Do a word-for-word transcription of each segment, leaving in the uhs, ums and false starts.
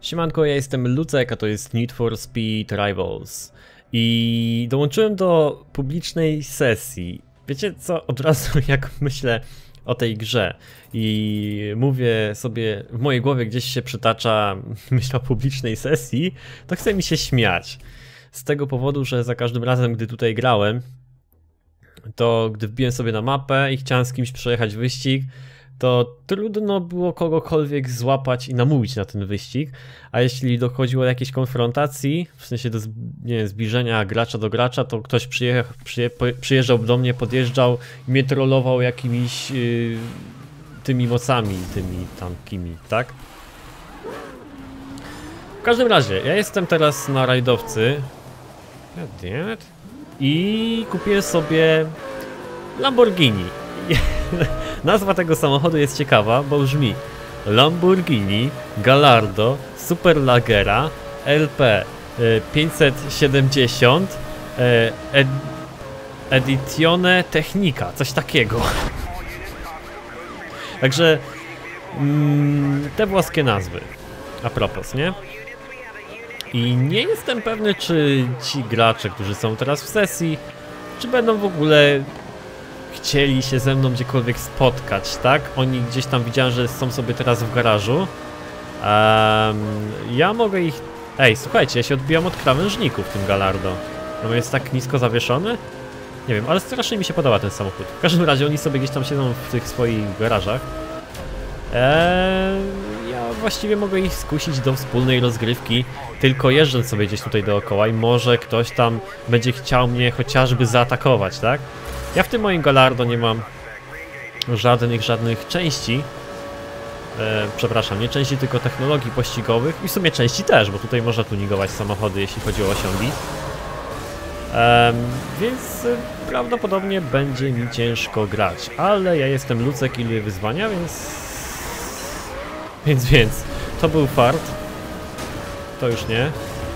Siemanko, ja jestem Lucek, a to jest Need for Speed Rivals. I dołączyłem do publicznej sesji. Wiecie co, od razu jak myślę o tej grze i mówię sobie, w mojej głowie gdzieś się przytacza myśl o publicznej sesji, to chce mi się śmiać. Z tego powodu, że za każdym razem, gdy tutaj grałem, to gdy wbiłem sobie na mapę i chciałem z kimś przejechać wyścig, to trudno było kogokolwiek złapać i namówić na ten wyścig, a jeśli dochodziło do jakiejś konfrontacji, w sensie do nie wiem, zbliżenia gracza do gracza, to ktoś przyjecha, przyje, przyjeżdżał do mnie, podjeżdżał i mnie trollował jakimiś yy, tymi mocami, tymi tamkimi, tak? W każdym razie, ja jestem teraz na rajdowcy i kupiłem sobie Lamborghini. Nazwa tego samochodu jest ciekawa, bo brzmi Lamborghini Gallardo Superleggera L P pięćset siedemdziesiąt ed Edizione Technica, coś takiego. Także mm, te włoskie nazwy. A propos, nie? I nie jestem pewny, czy ci gracze, którzy są teraz w sesji, czy będą w ogóle chcieli się ze mną gdziekolwiek spotkać, tak? Oni gdzieś tam widziałem, że są sobie teraz w garażu. Um, ja mogę ich... Ej, słuchajcie, ja się odbijam od krawężników w tym Gallardo. No jest tak nisko zawieszony? Nie wiem, ale strasznie mi się podoba ten samochód. W każdym razie oni sobie gdzieś tam siedzą w tych swoich garażach. Eee, ja właściwie mogę ich skusić do wspólnej rozgrywki, tylko jeżdżąc sobie gdzieś tutaj dookoła i może ktoś tam będzie chciał mnie chociażby zaatakować, tak? Ja w tym moim Gallardo nie mam żadnych, żadnych części. E, przepraszam, nie części, tylko technologii pościgowych i w sumie części też, bo tutaj można tuningować samochody, jeśli chodzi o osiągi. E, więc e, prawdopodobnie będzie mi ciężko grać, ale ja jestem Lucek i lubię wyzwania, więc... Więc, więc, to był fart. To już nie.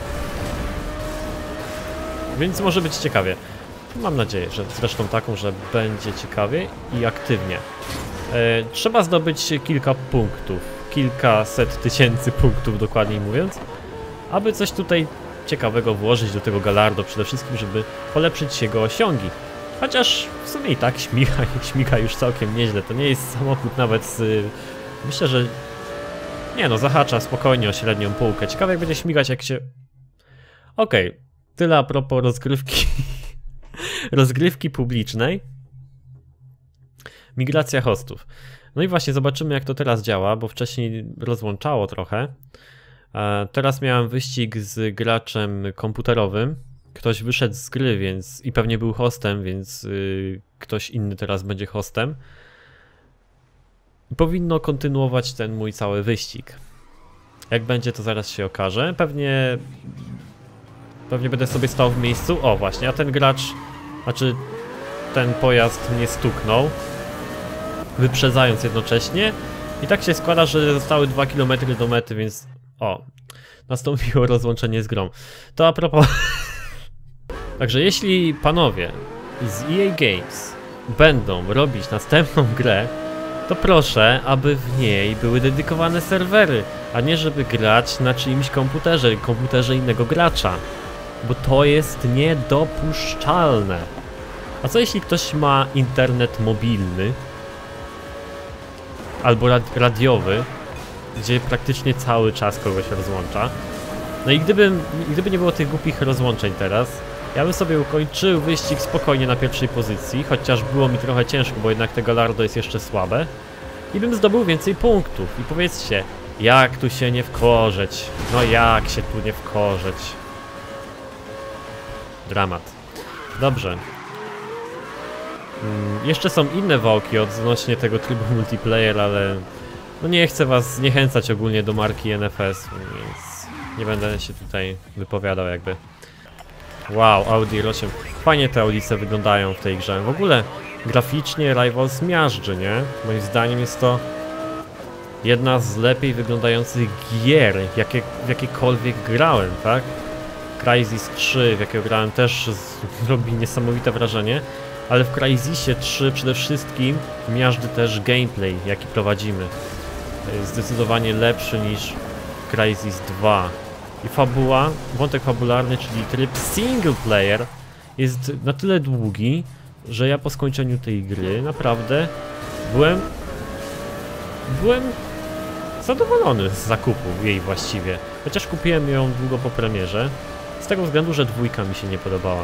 Więc może być ciekawie. Mam nadzieję, że zresztą taką, że będzie ciekawie i aktywnie. E, trzeba zdobyć kilka punktów, kilkaset tysięcy punktów dokładniej mówiąc, aby coś tutaj ciekawego włożyć do tego Gallardo, przede wszystkim, żeby polepszyć jego osiągi. Chociaż w sumie i tak śmiga, śmiga już całkiem nieźle, to nie jest samochód nawet z... Myślę, że... Nie no, zahacza spokojnie o średnią półkę. Ciekawe jak będzie śmigać jak się... Okej, okay. Tyle a propos rozgrywki. rozgrywki publicznej. Migracja hostów. No i właśnie zobaczymy jak to teraz działa, bo wcześniej rozłączało trochę. E, teraz miałem wyścig z graczem komputerowym. Ktoś wyszedł z gry, więc i pewnie był hostem, więc yy, ktoś inny teraz będzie hostem. Powinno kontynuować ten mój cały wyścig. Jak będzie, to zaraz się okaże. Pewnie... Pewnie będę sobie stał w miejscu. O właśnie, a ten gracz... Znaczy, ten pojazd mnie stuknął, wyprzedzając jednocześnie. I tak się składa, że zostały dwa kilometry do mety, więc... O, nastąpiło rozłączenie z grą. To a propos... Także jeśli panowie z E A Games będą robić następną grę, to proszę, aby w niej były dedykowane serwery, a nie żeby grać na czyimś komputerze, komputerze innego gracza. Bo to jest niedopuszczalne. A co jeśli ktoś ma internet mobilny albo rad radiowy, gdzie praktycznie cały czas kogoś rozłącza? No i gdyby, gdyby nie było tych głupich rozłączeń teraz, ja bym sobie ukończył wyścig spokojnie na pierwszej pozycji, chociaż było mi trochę ciężko, bo jednak te Gallardo jest jeszcze słabe. I bym zdobył więcej punktów. I powiedzcie, jak tu się nie wkorzeć? No jak się tu nie wkorzeć? Dramat. Dobrze. Hmm, jeszcze są inne wałki odnośnie tego trybu multiplayer, ale... No nie chcę was zniechęcać ogólnie do marki N F S, więc nie będę się tutaj wypowiadał jakby. Wow, Audi R osiem. Fajnie te Audice wyglądają w tej grze. W ogóle graficznie Rivals miażdży, nie? Moim zdaniem jest to jedna z lepiej wyglądających gier, jakie, w jakiekolwiek grałem, tak? Crysis trzy, w jakiego grałem, też robi niesamowite wrażenie, ale w Crysisie trzy przede wszystkim miażdży też gameplay, jaki prowadzimy. Jest zdecydowanie lepszy niż w Crysis dwa. I fabuła, wątek fabularny, czyli tryb single player jest na tyle długi, że ja po skończeniu tej gry naprawdę byłem byłem zadowolony z zakupu jej właściwie. Chociaż kupiłem ją długo po premierze, z tego względu, że dwójka mi się nie podobała.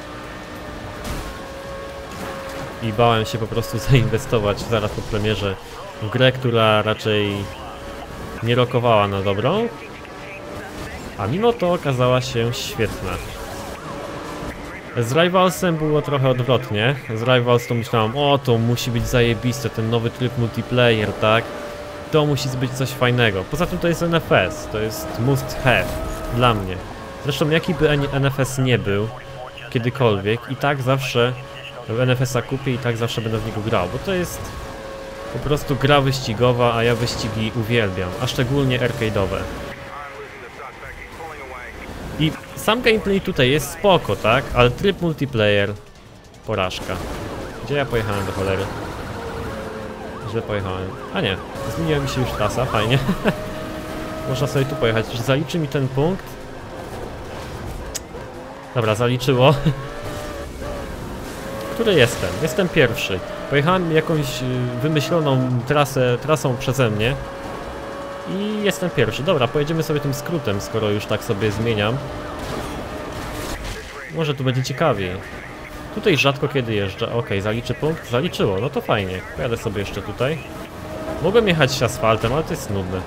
I bałem się po prostu zainwestować zaraz po premierze w grę, która raczej nie rokowała na dobrą, a mimo to okazała się świetna. Z Rivalsem było trochę odwrotnie. Z Rivals to myślałem, o to musi być zajebiste, ten nowy tryb multiplayer, tak? To musi być coś fajnego. Poza tym to jest N F S, to jest must have dla mnie. Zresztą jaki by N F S nie był kiedykolwiek, i tak zawsze N F S-a kupię i tak zawsze będę w niego grał, bo to jest po prostu gra wyścigowa, a ja wyścigi uwielbiam, a szczególnie arcade'owe. I sam gameplay tutaj jest spoko, tak? Ale tryb multiplayer porażka. Gdzie ja pojechałem do cholery? Źle pojechałem. A nie, zmieniła mi się już trasa, fajnie. Można sobie tu pojechać. Czy zaliczy mi ten punkt? Dobra, zaliczyło. Który jestem? Jestem pierwszy. Pojechałem jakąś wymyśloną trasę, trasą przeze mnie. I jestem pierwszy. Dobra, pojedziemy sobie tym skrótem, skoro już tak sobie zmieniam. Może tu będzie ciekawiej. Tutaj rzadko kiedy jeżdżę. Ok, zaliczy punkt? Zaliczyło, no to fajnie. Pojadę sobie jeszcze tutaj. Mogłem jechać asfaltem, ale to jest nudne.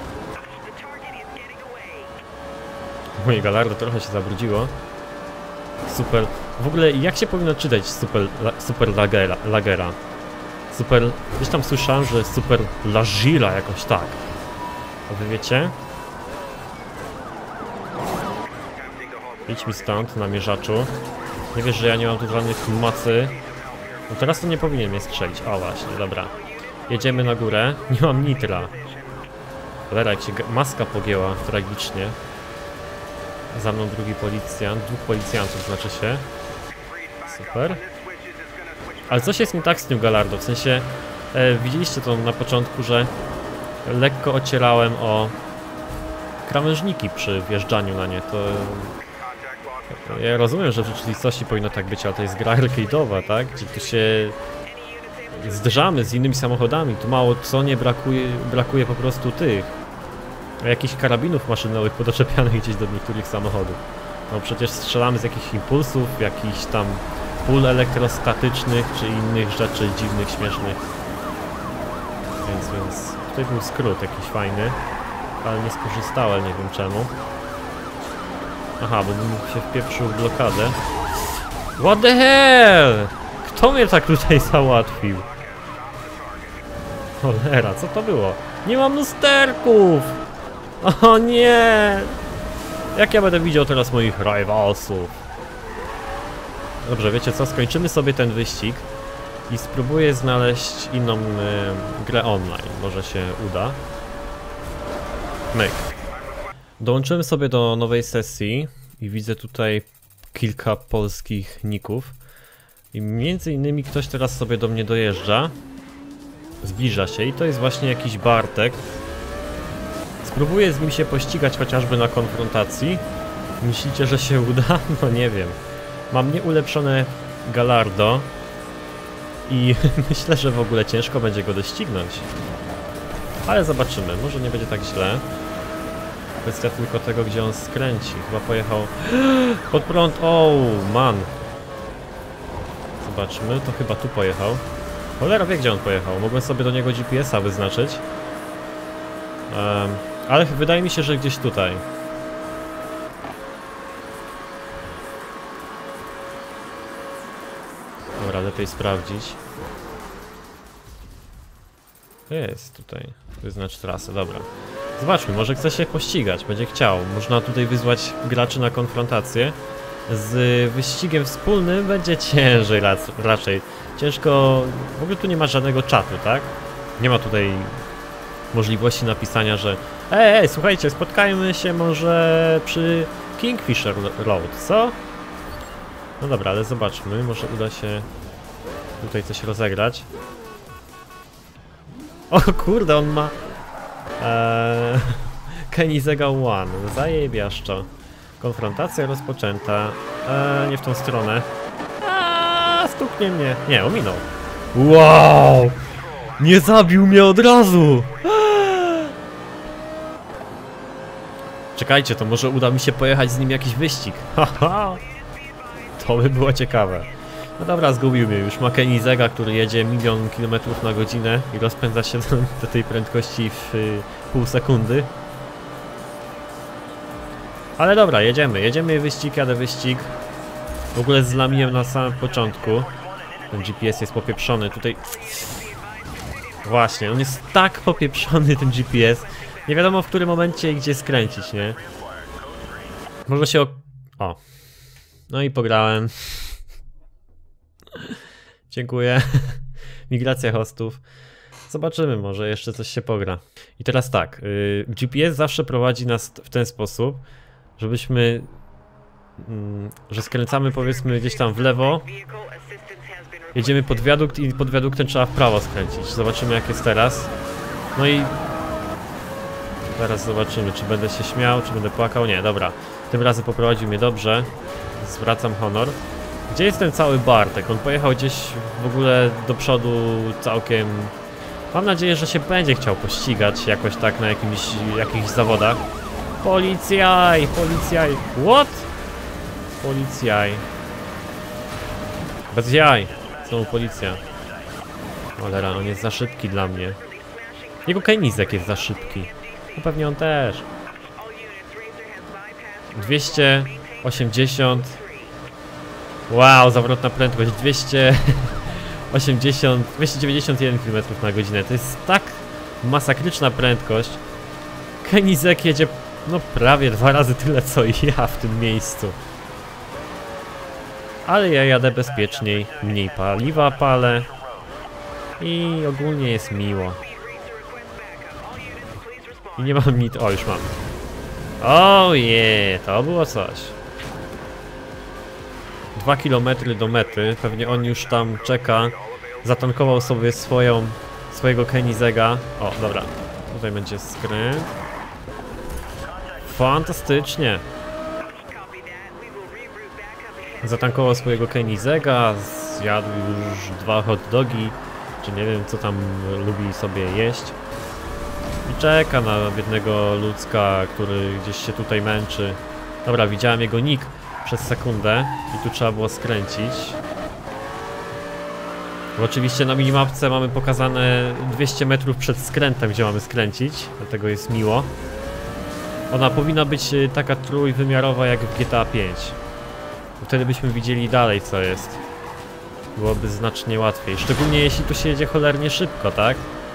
Moje Gallardo trochę się zabrudziło. Super. W ogóle jak się powinno czytać super, super lagera, lagera? Super... Gdzieś tam słyszałem, że super lagira jakoś tak. A wy wiecie? Idź mi stąd, namierzaczu. Nie wiesz, że ja nie mam tu żadnych macy. No teraz to nie powinien mnie strzelić. O właśnie, dobra. Jedziemy na górę. Nie mam nitra. Cholera, jak się maska pogięła tragicznie. Za mną drugi policjant. Dwóch policjantów znaczy się. Super. Ale coś jest nie tak z tym Gallardo. W sensie, e, widzieliście to na początku, że lekko ocierałem o krawężniki przy wjeżdżaniu na nie. To... Ja rozumiem, że w rzeczywistości powinno tak być, ale to jest gra arcade'owa, tak? Gdzie tu się zderzamy z innymi samochodami. Tu mało co nie brakuje, brakuje po prostu tych jakichś karabinów maszynowych podoczepianych gdzieś do niektórych samochodów. No przecież strzelamy z jakichś impulsów, jakichś tam pól elektrostatycznych czy innych rzeczy dziwnych, śmiesznych. Więc, więc tutaj był skrót jakiś fajny, ale nie skorzystałem, nie wiem czemu. Aha, bo bym się wpieprzył w blokadę. What the hell? Kto mnie tak tutaj załatwił? Cholera, co to było? Nie mam lusterków! O nie! Jak ja będę widział teraz moich rivalsów? Dobrze, wiecie co? Skończymy sobie ten wyścig i spróbuję znaleźć inną y, grę online. Może się uda. Myk. Dołączyłem sobie do nowej sesji i widzę tutaj kilka polskich ników. I między innymi ktoś teraz sobie do mnie dojeżdża. Zbliża się i to jest właśnie jakiś Bartek. Spróbuję z nim się pościgać chociażby na konfrontacji. Myślicie, że się uda? No nie wiem. Mam nieulepszone Gallardo i myślę, że w ogóle ciężko będzie go doścignąć. Ale zobaczymy, może nie będzie tak źle. Kwestia tylko tego, gdzie on skręci. Chyba pojechał pod prąd. O, man. Zobaczmy, to chyba tu pojechał. Cholera wie, gdzie on pojechał. Mogłem sobie do niego G P S-a wyznaczyć. Um, ale wydaje mi się, że gdzieś tutaj. Dobra, lepiej sprawdzić. Jest tutaj. Wyznacz trasę, dobra. Zobaczmy, może chce się pościgać, będzie chciał. Można tutaj wyzwać graczy na konfrontację. Z wyścigiem wspólnym będzie ciężej raczej. Ciężko... W ogóle tu nie ma żadnego czatu, tak? Nie ma tutaj możliwości napisania, że ej, ej, słuchajcie, spotkajmy się może przy Kingfisher Road, co? No dobra, ale zobaczmy, może uda się tutaj coś rozegrać. O kurde, on ma... Eee, Koenigsegga One. Zajebiaszczo. Konfrontacja rozpoczęta. Eee, nie w tą stronę. Aaaa, stuknie mnie. Nie, ominął. Wow! Nie zabił mnie od razu! Czekajcie, to może uda mi się pojechać z nim jakiś wyścig. Haha! To by było ciekawe. No dobra, zgubił mnie już. Ma Koenigsegga, który jedzie milion kilometrów na godzinę i rozpędza się do tej prędkości w y, pół sekundy. Ale dobra, jedziemy. Jedziemy wyścig, jadę wyścig. W ogóle zlamiłem na samym początku. Ten G P S jest popieprzony tutaj. Właśnie, on jest tak popieprzony, ten G P S. Nie wiadomo w którym momencie i gdzie skręcić, nie? Może się o... o. No i pograłem. Dziękuję. Migracja hostów. Zobaczymy, może jeszcze coś się pogra. I teraz tak, yy, G P S zawsze prowadzi nas w ten sposób, żebyśmy... Yy, że skręcamy powiedzmy gdzieś tam w lewo. Jedziemy pod wiadukt i pod wiaduktem trzeba w prawo skręcić. Zobaczymy jak jest teraz. No i... Zaraz zobaczymy, czy będę się śmiał, czy będę płakał. Nie, dobra. Tym razem poprowadził mnie dobrze. Zwracam honor. Gdzie jest ten cały Bartek? On pojechał gdzieś w ogóle do przodu całkiem... Mam nadzieję, że się będzie chciał pościgać jakoś tak na jakimś, jakichś zawodach. Policjaj! Policjaj! What? Policjaj. Bez jaj. Znowu policja. Cholera, on jest za szybki dla mnie. Jego Koenigsegg jest za szybki. No pewnie on też. dwieście osiemdziesiąt. Wow, zawrotna prędkość. dwieście osiemdziesiąt, dwieście dziewięćdziesiąt jeden kilometrów na godzinę. To jest tak masakryczna prędkość. Koenigsegg jedzie no prawie dwa razy tyle co ja w tym miejscu. Ale ja jadę bezpieczniej, mniej paliwa palę i ogólnie jest miło. I nie mam nic... O, już mam. O je, to było coś. Dwa kilometry do mety, pewnie on już tam czeka. Zatankował sobie swoją, swojego Koenigsegga. O, dobra, tutaj będzie skręt. Fantastycznie. Zatankował swojego Koenigsegga, zjadł już dwa hot dogi, czy nie wiem co tam lubi sobie jeść. I czeka na biednego ludzka, który gdzieś się tutaj męczy. Dobra, widziałem jego nick przez sekundę i tu trzeba było skręcić. Bo oczywiście na minimapce mamy pokazane dwieście metrów przed skrętem, gdzie mamy skręcić, dlatego jest miło. Ona powinna być taka trójwymiarowa jak w G T A pięć. Wtedy byśmy widzieli dalej co jest. Byłoby znacznie łatwiej, szczególnie jeśli tu się jedzie cholernie szybko, tak?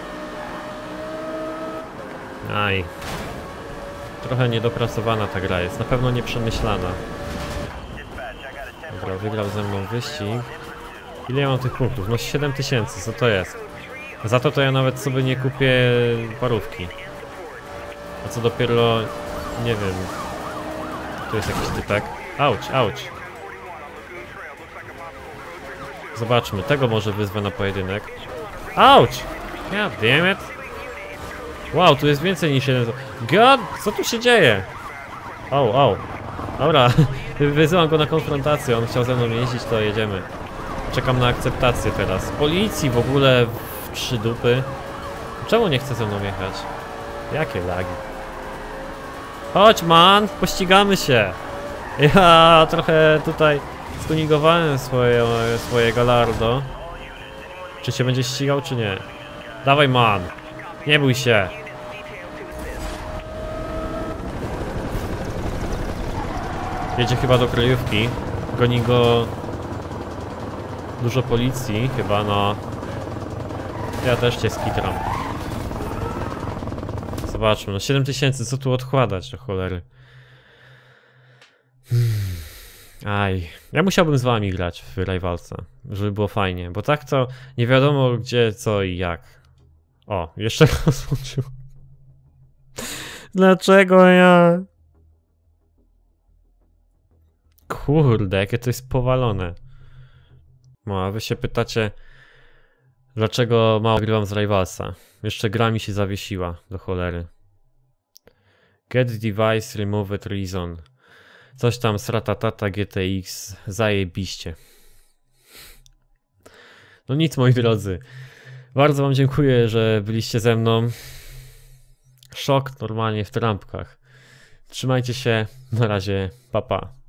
Aj. Trochę niedopracowana ta gra jest, na pewno nieprzemyślana. Dobra, wygrał ze mną wyścig. Ile ja mam tych punktów? No siedem tysięcy, co to jest? Za to to ja nawet sobie nie kupię parówki. A co dopiero... nie wiem... Tu jest jakiś typek. Auć, auć. Zobaczmy, tego może wyzwę na pojedynek. Auć! God damn it. Wow, tu jest więcej niż jeden... God, co tu się dzieje? O, o. Dobra, wysyłam go na konfrontację, on chciał ze mną jeździć, to jedziemy. Czekam na akceptację teraz. Policji w ogóle w trzy dupy. Czemu nie chce ze mną jechać? Jakie lagi? Chodź man, pościgamy się. Ja trochę tutaj stuningowałem swoje, swoje Gallardo. Czy się będzie ścigał, czy nie? Dawaj man, nie bój się. Jedzie chyba do kryjówki. Goni go dużo policji, chyba, no. Ja też cię skitram. Zobaczmy, no siedem tysięcy, co tu odkładać, do cholery. Hmm. Aj, ja musiałbym z wami grać w Rivalsa, żeby było fajnie, bo tak to nie wiadomo gdzie, co i jak. O, jeszcze rozłączył. Dlaczego ja? Kurde, jakie to jest powalone. No, a wy się pytacie, dlaczego mało grywam z Rivalsa. Jeszcze gra mi się zawiesiła, do cholery. Get device removed reason. Coś tam sratatata G T X. Zajebiście. No nic, moi drodzy. Bardzo wam dziękuję, że byliście ze mną. Szok normalnie w trampkach. Trzymajcie się. Na razie. Pa, pa.